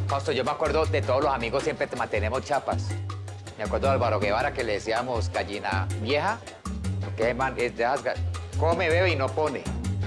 Fausto, yo me acuerdo de todos los amigos, siempre te mantenemos chapas. Me acuerdo de Álvaro Guevara que le decíamos gallina vieja, porque man es de las come, bebe y no pone.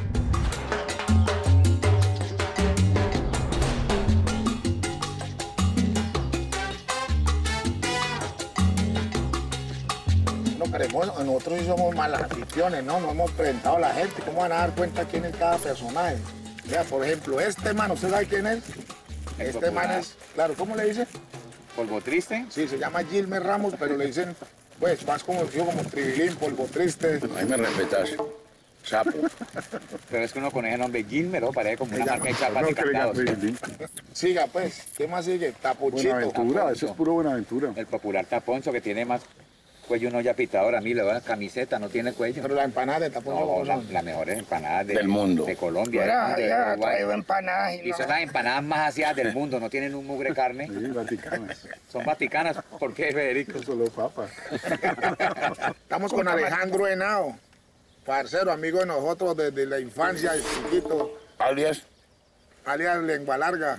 Nosotros sí somos malas aficiones, ¿no? No hemos presentado a la gente. ¿Cómo van a dar cuenta quién es cada personaje? Vea, por ejemplo, este man, ¿usted sabe quién es? Este man es, claro, ¿cómo le dice? ¿Polvo triste? Sí, se llama Gilmer Ramos, pero le dicen, pues, más conocido como Tribilín, Polvo Triste. Ahí me respetas. Sapo. Pero es que uno con ese nombre Gilmer, ¿no? Parece como una marca de chapas de cantados. Siga, pues, ¿qué más sigue? Tapuchito. Buenaventura, eso es puro Buenaventura. El popular taponzo que tiene más cuello uno ya pitador. A mí le va la camiseta, no tiene cuello. Pero la empanada de Taponzo. No, la mejores empanadas del mundo. De Colombia. Ya traigo empanadas. Y son las empanadas más aseadas del mundo, no tienen un mugre carne. Sí, vaticanas. Son vaticanas. ¿Por qué, Federico? Solo papas. Estamos con Alejandro Henao, parcero, amigo de nosotros desde la infancia, el chiquito. Alias. Alias Lengua Larga.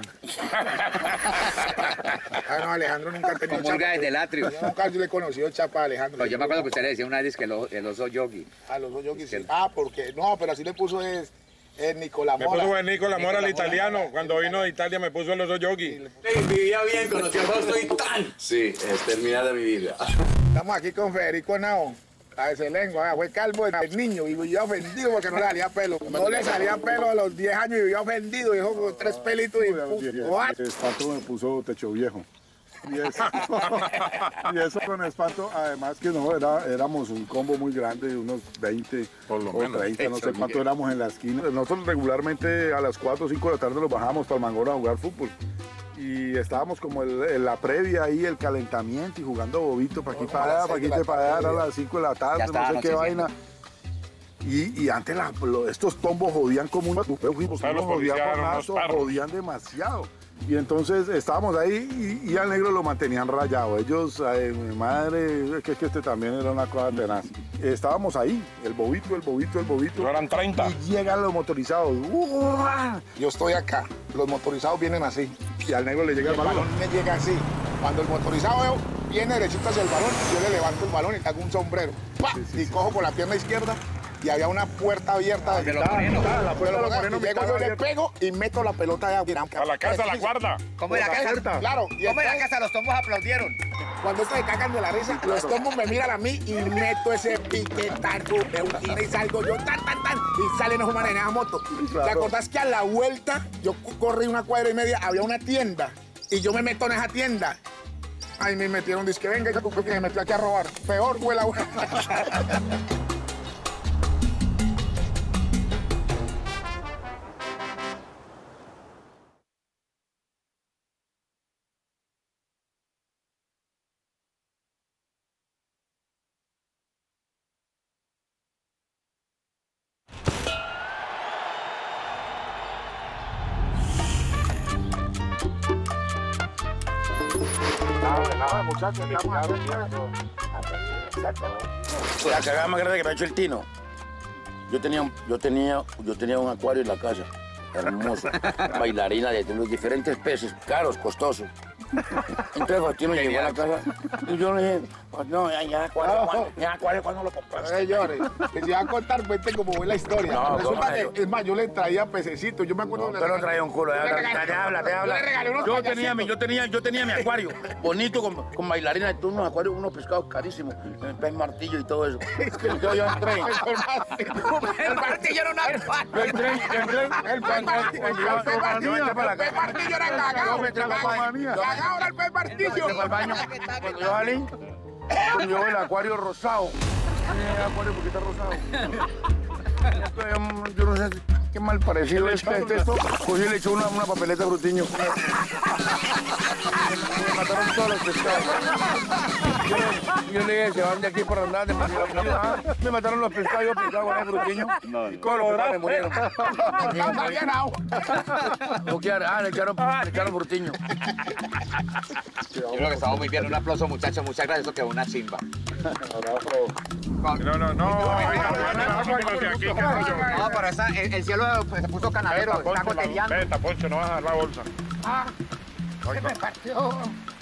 No, Alejandro nunca ha tenido Comulga desde el atrio. Yo nunca le he conocido chapa a Alejandro. Pero yo me acuerdo que usted le decía una vez que el oso yogi. A los dos yogis, sí. Ah, porque no, pero así le puso es Nicolás Me Mora. puso el Nicolás Mora, el italiano. Cuando vino de Italia me puso el oso yogi. Vivía bien, conocí a Fausto y tan. Sí, es terminar de mi vida. Estamos aquí con Federico Henao. A ese lengua, fue calvo el niño y vivía ofendido porque no le salía pelo. No le salía pelo a los 10 años y vivía ofendido, dijo con 3 pelitos y Espanto me puso techo viejo. Y eso con espanto, además que no, éramos un combo muy grande, unos 20 Por lo o menos. 30, no sé cuánto éramos en la esquina. Nosotros regularmente a las 4 o 5 de la tarde nos bajábamos para el Mangoro a jugar fútbol. Y estábamos como en la previa ahí, el calentamiento y jugando bobito para aquí para allá, para aquí para allá, a las 5 de la tarde, no sé qué vaina. Y antes estos tombos jodían como una... Jodían demasiado. Y entonces estábamos ahí y al negro lo mantenían rayado. Ellos, mi madre, es que este también era una cosa tenaz. Estábamos ahí, el bobito. No eran 30. Y llegan los motorizados. Yo estoy acá, los motorizados vienen así. Y al negro le llega el balón. Me llega así. Cuando el motorizado viene derechito hacia el balón, yo le levanto el balón y le hago un sombrero. ¡Pah! Y cojo con la pierna izquierda y había una puerta abierta. De los morenos. La puerta de los morenos. Llego, yo le pego y meto la pelota allá. A la casa, a la guarda. ¿Cómo en la casa? Claro. ¿Cómo en la casa los tombos aplaudieron? Cuando estos se cagan de la risa, los tombos me miran a mí y meto ese piquetazo de un giro y salgo yo, tan, y salen esos manes en esa moto. ¿Te acordás que a la vuelta, yo corrí 1,5 cuadras, había una tienda y yo me meto en esa tienda? Ahí me metieron, dice que venga, que me metí aquí a robar. Peor fue la vuelta. Muchachos, La cagada más grande que me ha hecho el Tino. Yo tenía un acuario en la casa, hermoso, bailarina de los diferentes peces, caros, costosos. Entonces Faustino llegó a la casa y yo le dije, pues no, ya acuario, ¿cuándo lo compraste? Señores, que si va a contar, cuente como fue la historia. No, resulta que, es más, yo le traía pececitos, yo me acuerdo... Usted no traía un culo, te habla. Yo le regalé unos Yo tenía mi acuario, bonito, con bailarina de unos acuarios, unos pescados carísimos, el pez martillo y todo eso. Entonces yo entré. El martillo era una... El pez martillo era cagado. Ahora el pez martillo. Al baño, cuando yo salí, yo el acuario rosado. El acuario porque está rosado. Yo no sé qué mal parecido es esto. Cogí y le echó una papeleta a Frutiño. Me mataron todos los pescados. Yo le dije, se van de aquí por andar de me mataron los pescados, yo pescado con el Frutiño. Y todos los pescados me murieron. Le echaron Frutiño. Yo creo que estamos muy bien. Un aplauso, muchachos. Muchas gracias. Eso quedó una chimba. No, pero el cielo se puso canadero. Está goteando. Vete, Poncho, no vas a dar la bolsa. Se me partió.